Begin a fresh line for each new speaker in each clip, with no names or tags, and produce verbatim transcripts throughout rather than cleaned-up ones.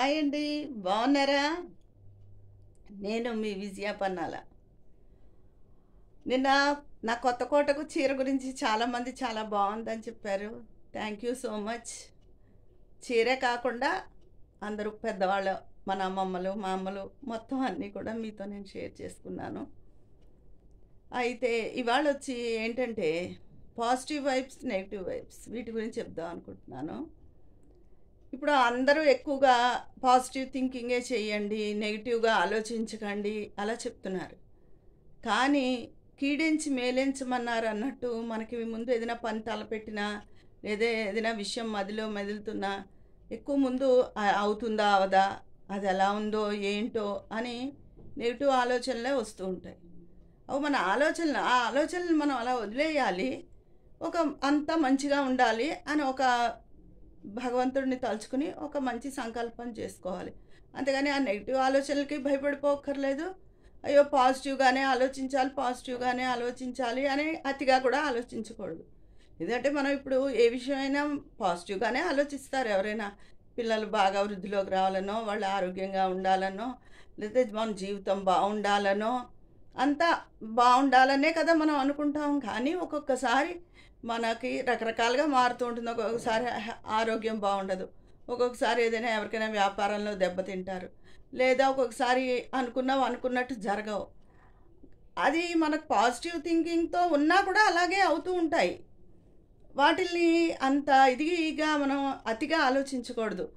Hi అండి. బాగున్నారా? నేను మీ విజయ పన్నాల. నిన్న నా కొత్త కోటకు చీర గురించి చాలామంది చాలా బాగుందని చెప్పారు. Thank you so much. చీరే కాకుండా అందరూ పెద్దవాళ్ళు, మన అమ్మమ్మలు మా అమ్మలు మొత్తం అన్నీ కూడా మీతో నేను షేర్ చేసుకున్నాను. అయితే ఇవాళ వచ్చి ఏంటంటే పాజిటివ్ వైబ్స్, నెగిటివ్ వైబ్స్ వీటి గురించి చెప్దాం అనుకుంటున్నాను. ఇప్పుడు అందరూ ఎక్కువగా పాజిటివ్ థింకింగే చేయండి, నెగిటివ్గా ఆలోచించకండి అలా చెప్తున్నారు. కానీ కీడించి మేలించమన్నారు అన్నట్టు మనకి ముందు ఏదైనా పని తలపెట్టినా లేదా ఏదైనా విషయం మదిలో మెదులుతున్నా ఎక్కువ ముందు ఆ- అవుతుందా అవదా, అది ఎలా ఉందో ఏంటో అని నెగిటివ్ ఆలోచనలే వస్తూ ఉంటాయి. అవి మన ఆలోచనలు ఆ ఆలోచనలు మనం అలా వదిలేయాలి. ఒక అంతా మంచిగా ఉండాలి అని ఒక భగవంతుడిని తలుచుకుని ఒక మంచి సంకల్పం చేసుకోవాలి. అంతేగాని ఆ నెగిటివ్ ఆలోచనలకి భయపడిపోక్కర్లేదు. అయ్యో పాజిటివ్గానే ఆలోచించాలి, పాజిటివ్గానే ఆలోచించాలి అని అతిగా కూడా ఆలోచించకూడదు. ఎందుకంటే మనం ఇప్పుడు ఏ విషయమైనా పాజిటివ్గానే ఆలోచిస్తారు ఎవరైనా. పిల్లలు బాగా వృద్ధిలోకి రావాలనో, వాళ్ళు ఆరోగ్యంగా ఉండాలనో, లేదా మన జీవితం బాగుండాలనో, అంతా బాగుండాలనే కదా మనం అనుకుంటాం. కానీ ఒక్కొక్కసారి మనకి రకరకాలుగా మారుతూ ఉంటుంది. ఒక్కొక్కసారి హ- ఆరోగ్యం బాగుండదు, ఒక్కొక్కసారి ఏదైనా ఎవరికైనా వ్యాపారంలో దెబ్బతింటారు, లేదా ఒక్కొక్కసారి అనుకున్నవి అనుకున్నట్టు జరగవు. అది మనకు పాజిటివ్ థింకింగ్తో ఉన్నా కూడా అలాగే అవుతూ ఉంటాయి. వాటిల్ని అంత ఇదిగా మనం అతిగా ఆలోచించకూడదు.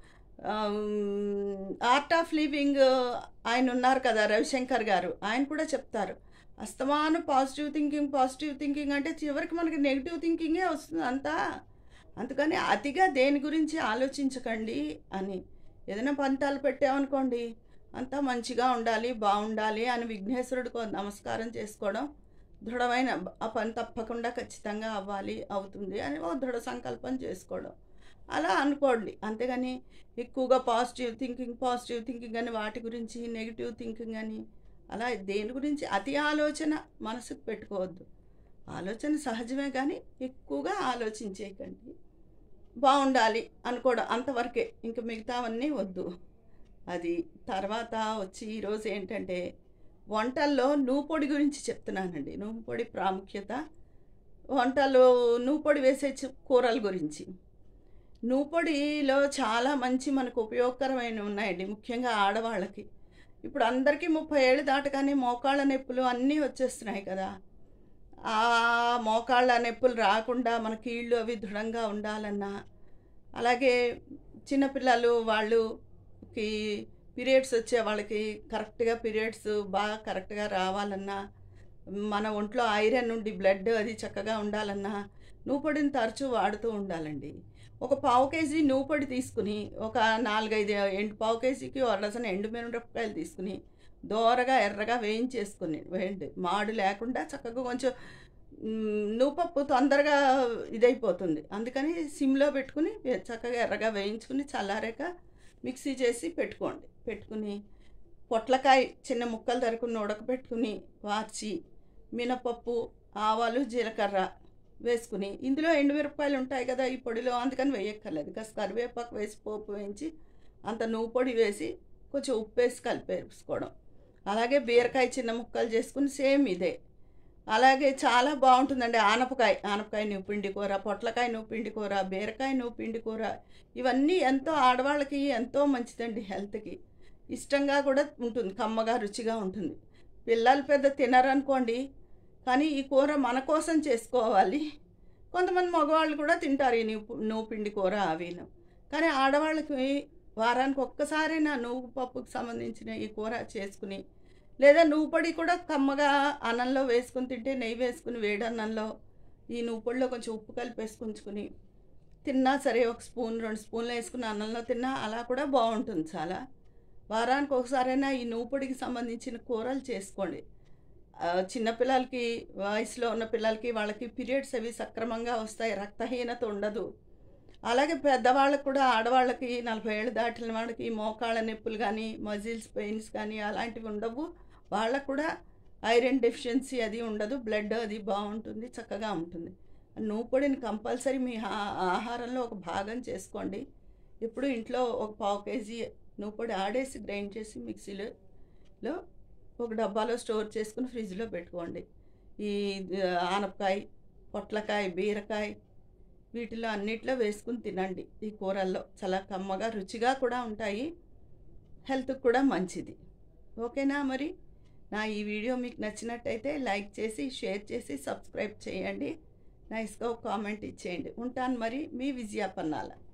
ఆర్ట్ ఆఫ్ లివింగ్ ఆయన ఉన్నారు కదా, రవిశంకర్ గారు, ఆయన కూడా చెప్తారు అస్తమాను పాజిటివ్ థింకింగ్ పాజిటివ్ థింకింగ్ అంటే చివరికి మనకి నెగిటివ్ థింకింగే వస్తుంది అంతా. అందుకని అతిగా దేని గురించి ఆలోచించకండి అని. ఏదైనా పంతాలు పెట్టామనుకోండి, అంతా మంచిగా ఉండాలి బాగుండాలి అని విఘ్నేశ్వరుడికి నమస్కారం చేసుకోవడం, దృఢమైన ఆ పని తప్పకుండా ఖచ్చితంగా అవ్వాలి అవుతుంది అని ఓ దృఢ సంకల్పం చేసుకోవడం, అలా అనుకోండి. అంతేగాని ఎక్కువగా పాజిటివ్ థింకింగ్ పాజిటివ్ థింకింగ్ అని వాటి గురించి నెగిటివ్ థింకింగ్ అని అలా దేని గురించి అతి ఆలోచన మనసుకు పెట్టుకోవద్దు. ఆలోచన సహజమే కానీ ఎక్కువగా ఆలోచించేయకండి. బాగుండాలి అనుకోవడం అంతవరకే, ఇంక మిగతావన్నీ వద్దు. అది తర్వాత వచ్చి ఈరోజు ఏంటంటే వంటల్లో నూపొడి గురించి చెప్తున్నానండి. నూపొడి ప్రాముఖ్యత, వంటలు నూపొడి వేసే చి- కూరల గురించి. నూపొడిలో చాలా మంచి మనకు ఉపయోగకరమైనవి ఉన్నాయండి, ముఖ్యంగా ఆడవాళ్ళకి. ఇప్పుడు అందరికీ ముప్పై ఏళ్ళు దాటగానే మోకాళ్ళ నొప్పులు అన్నీ వచ్చేస్తున్నాయి కదా. ఆ మోకాళ్ళ నొప్పులు రాకుండా మన కీళ్ళు అవి దృఢంగా ఉండాలన్నా, అలాగే చిన్నపిల్లలు వాళ్ళకి పీరియడ్స్ వచ్చే వాళ్ళకి కరెక్ట్గా పీరియడ్స్ బాగా కరెక్ట్గా రావాలన్నా, మన ఒంట్లో ఐరన్ నుండి బ్లడ్ అది చక్కగా ఉండాలన్నా నూపొడిని తరచూ వాడుతూ ఉండాలండి. ఒక పావు కేజీ నూపొడి తీసుకుని ఒక నాలుగైదు ఎండు పావు కేజీకి ఒక డజన్ ఎండు మిరపకాయలు తీసుకుని దోరగా ఎర్రగా వేయించేసుకుని, వేయండి మాడు లేకుండా చక్కగా కొంచెం మ్, నూపప్పు తొందరగా ఇదైపోతుంది. అందుకని సిమ్లో పెట్టుకుని వే- చక్కగా ఎర్రగా వేయించుకుని చల్లారాక మిక్సీ చేసి పెట్టుకోండి. పెట్టుకుని పొట్లకాయ చిన్న ముక్కలు తరుకుని ఉడకబెట్టుకుని వార్చి మినపప్పు ఆవాలు జీలకర్ర వేసుకుని, ఇందులో ఎండుమిరపకాయలు ఉంటాయి కదా ఈ పొడిలో, అందుకని వేయక్కర్లేదు. కాస్త కరివేపాకు వేసి పోపు వేయించి అంత నువ్వు పొడి వేసి కొంచెం ఉప్పు వేసి కలిపేసుకోవడం. అలాగే బీరకాయ చిన్న ముక్కలు చేసుకుని సేమ్ ఇదే. అలాగే చాలా బాగుంటుందండి ఆనపకాయ, ఆనపకాయ నువ్వు పిండి కూర, పొట్లకాయ నువ్వు పిండి కూర, బీరకాయ నువ్వు పిండి కూర, ఇవన్నీ ఎంతో ఆడవాళ్ళకి ఎంతో మంచిదండి హెల్త్కి. ఇష్టంగా కూడా ఉంటుంది, కమ్మగా రుచిగా ఉంటుంది. పిల్లలు పెద్ద తినరనుకోండి, కానీ ఈ కూర మన కోసం చేసుకోవాలి. కొంతమంది మగవాళ్ళు కూడా తింటారు ఈ నువ్వు నువ్వు పిండి కూర అవిను. కానీ ఆడవాళ్ళకి వారానికి ఒక్కసారైనా నువ్వు పప్పుకి సంబంధించిన ఈ కూర చేసుకుని, లేదా నువ్వు పొడి కూడా కమ్మగా అన్నంలో వేసుకుని తింటే, నెయ్యి వేసుకుని వేడన్నంలో ఈ నువ్వు పొడిలో కొంచెం ఉప్పు కలిపేసుకుంచుకుని తిన్నా సరే, ఒక స్పూన్ రెండు స్పూన్లు వేసుకుని అన్నంలో తిన్నా అలా కూడా బాగుంటుంది చాలా. వారానికి ఒకసారైనా ఈ నువ్వు పొడికి సంబంధించిన కూరలు చేసుకోండి. ఆ, చిన్నపిల్లలకి, వయసులో ఉన్న పిల్లలకి వాళ్ళకి పీరియడ్స్ అవి సక్రమంగా వస్తాయి, రక్తహీనత ఉండదు. అలాగే పెద్దవాళ్ళకి కూడా, ఆడవాళ్ళకి నలభై ఏళ్ళు దాటిన వాళ్ళకి మోకాళ్ళ నొప్పులు కానీ మజిల్స్ పెయిన్స్ కానీ అలాంటివి ఉండవు. వాళ్ళకు కూడా ఐరన్ డెఫిషియన్సీ అది ఉండదు, బ్లడ్ అది బాగుంటుంది, చక్కగా ఉంటుంది. నువ్వు పొడిని కంపల్సరీ మీ ఆ- ఆహారంలో ఒక భాగం చేసుకోండి. ఇప్పుడు ఇంట్లో ఒక పావు కేజీ నువ్వు పొడి ఆడేసి గ్రైండ్ చేసి మిక్సీలో ఒక డబ్బాలో స్టోర్ చేసుకుని ఫ్రిడ్జ్లో పెట్టుకోండి. ఈ ఆనపకాయ, పొట్లకాయ, బీరకాయ వీటిలో అన్నిట్లో వేసుకుని తినండి. ఈ కూరల్లో చాలా కమ్మగా రుచిగా కూడా ఉంటాయి, హెల్త్కి కూడా మంచిది. ఓకేనా? మరి నా ఈ వీడియో మీకు నచ్చినట్టయితే లైక్ చేసి, షేర్ చేసి, సబ్స్క్రైబ్ చేయండి. నైస్గా ఒక కామెంట్ ఇచ్చేయండి. ఉంటాను మరి, మీ విజయాపన్నాల.